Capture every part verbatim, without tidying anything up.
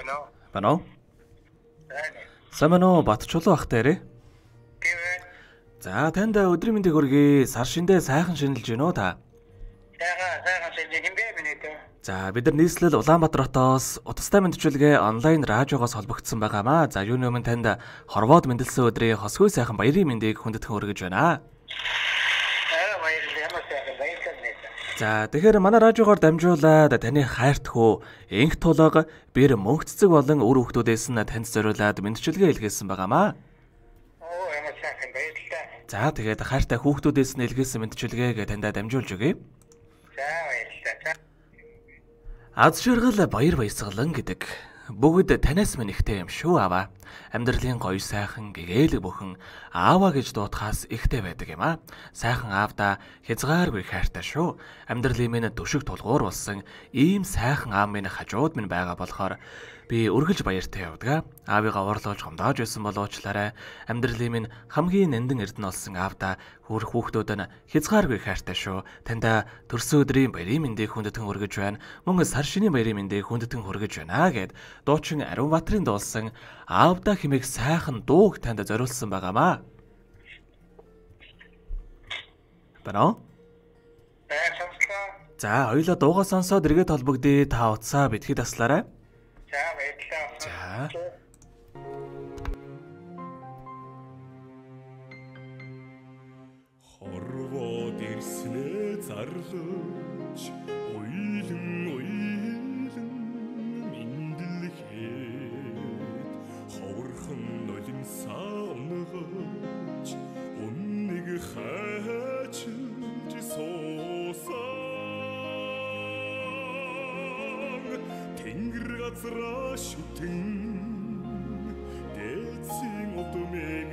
Байна уу? Сайн байна уу? Батчулуу ах дээрээ. За танд өдрийн мэндийг хүргэе. Сар шиндээ сайхан шинэлж байна уу та? Сайхан сайхан шинэлж юм бэ минийд. За бид нар нийслэл Улаанбаатар хотоос утастай мэдчилгээ онлайн радиогоос холбогдсон байгаамаа. За юуны өмнө танд хорвоод мэндэлсэн өдрийн хосгүй сайхан баярын мэндийг хүндэтгэн хүргэж байна. За тэгэхээр манай радиогоор дамжуулаад таны хайрт хөө инх тулга бэр мөнхцөг болон үр хүүхдүүдээс нь танд зориулаад мэдчилгээ илгээсэн байгаамаа. Оо ямар сайхан баярлалаа. За тэгээд хайртай хүүхдүүдээс нь илгээсэн мэдчилгээг танд дамжуулж өгье. За баярлалаа. Аз жаргал баяр баясгалан гэдэг бүгд танаас минь ихтэй юм шүү аваа. Амьдралын гоё сайхан гэгээлэг бүхэн ааваа гэж дуутахаас ихтэй байдаг юм аа. Сайхан аавда хязгааргүй хайртай шүү. Амьдралын минь төшиг тулгуур болсон ийм сайхан аав минь хажууд минь байгаа болохоор би үргэлж баяртай явдаг. Аавыгаа уурлуулж гомдоож байсан боловчлаарай. Амьдралын минь хамгийн нандин эрдэнэ болсон аавда хүрх хүүхдүүд нь хязгааргүй хайртай шүү. Танда төрсөн өдрийн баярын мэндийг хүндэтгэн хүргэж байна. Мөн сар шинийн баярын мэндийг хүндэтгэн хүргэж байна гэд дуучин Ариун Баатарын дуулсан аавда хэмээх сайхан дууг танд зориулсан байгаамаа. Бэнэ? За хоёулаа дуугаа сонсоод эргээд холбогдъё. Та утсаа битгий таслаарай. За баярлалаа. За. Хорвоод ирснээ зарлаж уйлан уйлан мэндэлхэд ховорхон нулимсаа унгаж үннийг хайчилж суусан тэнгэр газраа шүтэн дээдсийн удмыг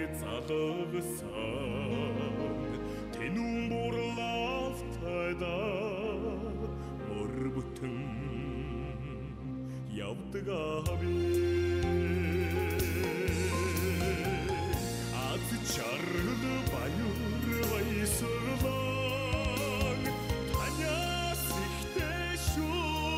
залгасан тэнүүн бурлаавтайда мөр бүтэн явдаг аби аз чаргал баяр баясгалан танаас ихтэй шүү.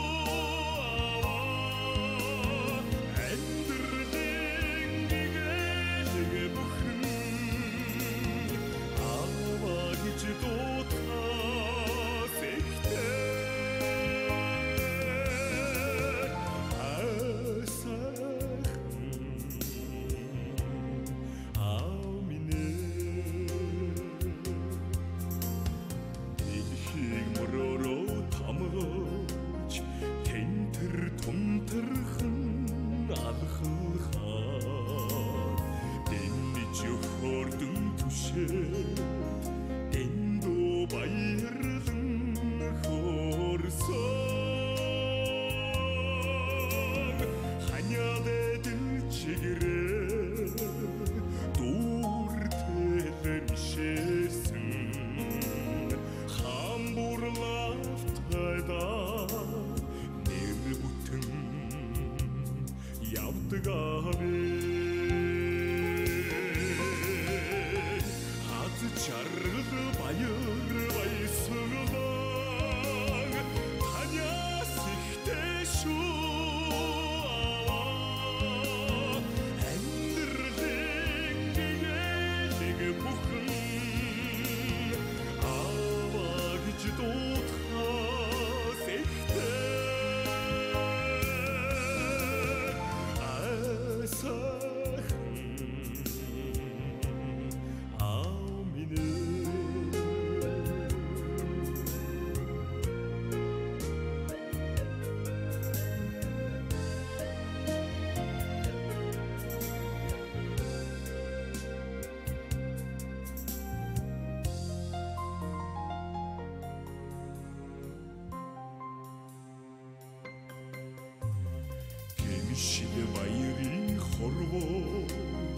Шилэ баярын хорвоо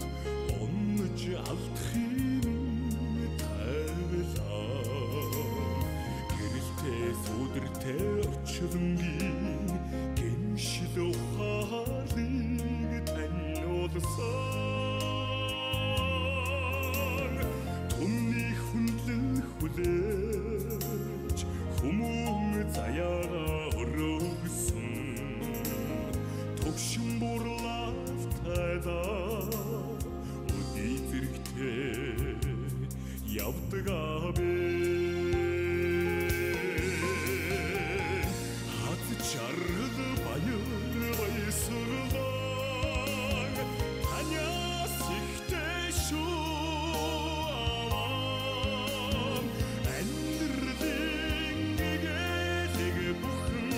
онж алдахын тайлаа гэрэлтэй сүдэртэй очилнгийн гэмшил ухаалыг таниулсан түнний хүнлэн хүлээж хүмүүн заяага өргөсөн Хөгшин бурлав тайда өдий зэрэгтэй явдаг абэ хат чард баяр баясгалан таньяс ихтэй шүү авам амьдралын гэгээлэг бүхэн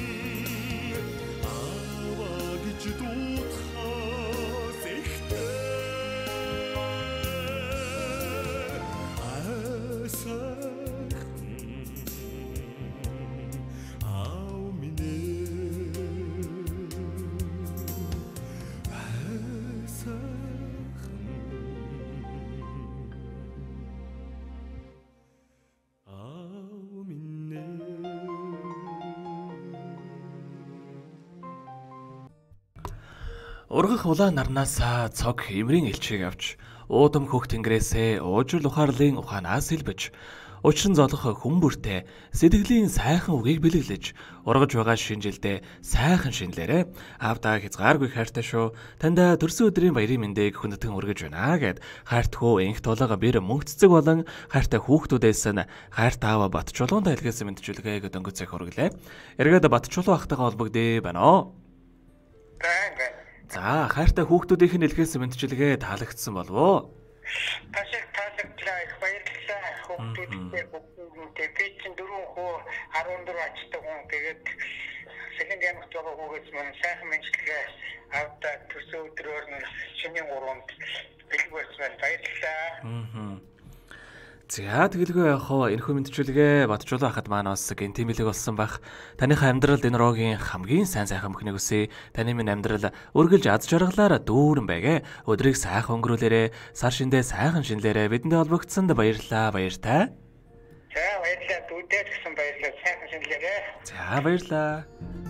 аваа гэж дуудахаас ихтэй Ургах улаан нарнаасаа цог эмрийн элчийг авч уудам хөх тэнгэрээсээ уужил ухаарлын ухаанаас хэлбэж учран золох хүмүүртэй сэтгэлийн сайхан үгийг бэлэглэж ургаж байгаа шинжилдээ сайхан шинлээрээ аавдаа хязгааргүй хайртай шүү таньда төрсөн өдрийн баярын мэндийг хүндэтгэн үргэж байна гэд хайртхуу энх тулга бэр мөнгөцөг болон хайртай хүүхдүүдээс нь хайртай аава Батчулуунда илгээсэн мэдчилгээ гэд өнгөцөх үргэлээ. Эргээд Батчулуу ахтайгаа холбогдъё байна оо. За хайртай хүүхдүүдийнх нь илгээсэн мэдчилгээ таалагдсан болов уу? Ташиг таалагдлаа их баярлалаа хүүхдүүдтэй бүгдээ пэйжин дөрвөн хүү арван дөрөв ачдаг хүн тэгээд Сэлэнг аймагт байгаа хүүгээс мань сайхан мэдчилгээ авдаа төрсөн өдрөөр нь шинийн гурванд бэлэг болсон баярлалаа. Аа. За тэгэлгүй яг хоо энэхүү мэдчилгээ Батчулуу ахад маань бас гентимэлэг болсон байх. Таныхаа амьдралд энэ рогийн хамгийн сайн сайхан бүхнийг үсэ. Таны минь амьдрал үргэлж аз жаргалаар дүүрэн байгээ. Өдрийг сайхан өнгөрүүлээрэ, сар шиндээ сайхан шинлээрэ бидэндээ холбогдсонд баярлалаа, баяртай. За баярлалаа дүүдээ гэсэн баярлалаа сайхан шинлээрэ. За баярлалаа.